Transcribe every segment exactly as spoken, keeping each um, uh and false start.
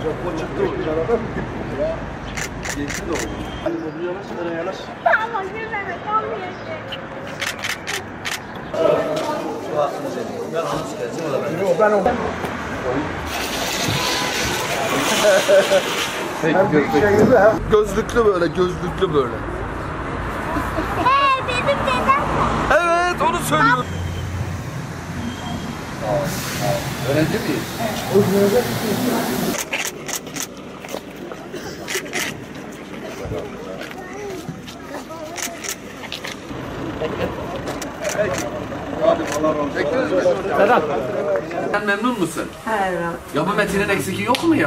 O çıktı o beraber. Ya geçti de o. Hadi bu yanaş, nereye yanaş? Tamam, güzel, kalmayacak. Şu aslında seni. Ben onu sıkacağım o da ben. Yok ben o. Hem büyük şeyli hem gözlüklü böyle, gözlüklü böyle. Hey, benim dedem. Evet, onu söylüyorum. Sağ ol, sağ ol. Öğrenci miyiz? Öğrenci Sedat. Sen memnun musun? Evet. Ya bu Metin'in eksiki yok mu ya?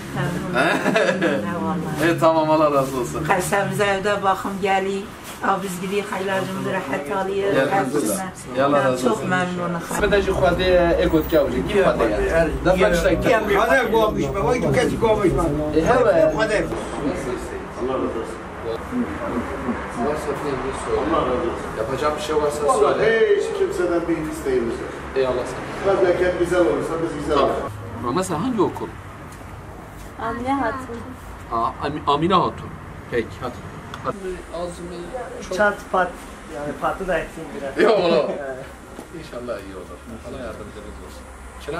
Evet tamam, Allah razı olsun. Xəstəmizə evdə baxım gəlir, biz gidirik, ilacımızı rahat alıyıq, hepsine. Allah razı olsun. Çox məmnunum. Bedeci xwadi ekot kavji. Kim xwadi ya? Dafan işte kim? Hadi gomiş, baba git gomiş. Evet. Hadi. Allah razı olsun. Varsa bir söyle. Allah razı olsun. Yapacağım bir şey varsa söyle. Vallahi hiç kimseden bir isteğimiz yok. Eyvallah sana. Memleket güzel olursa biz güzel oluruz. Ama mesela hangi okul? Anne hatun. Aa, Am- Amine Hatun. Peki hadi. Hadi. Ağzımı çok... Çat pat, yani patı da etsin biraz. Yok oğlum. İnşallah iyi olur. Allah yardımcınız olsun. Çelen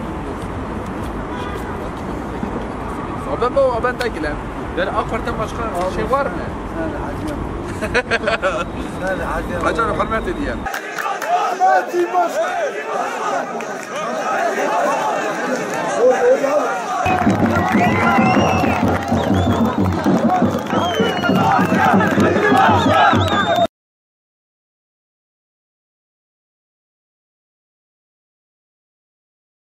O ben bu, ben de gelen. Yani AK Parti'den başka şey var mı? Hacı hürmet edeyim. Hadi baş.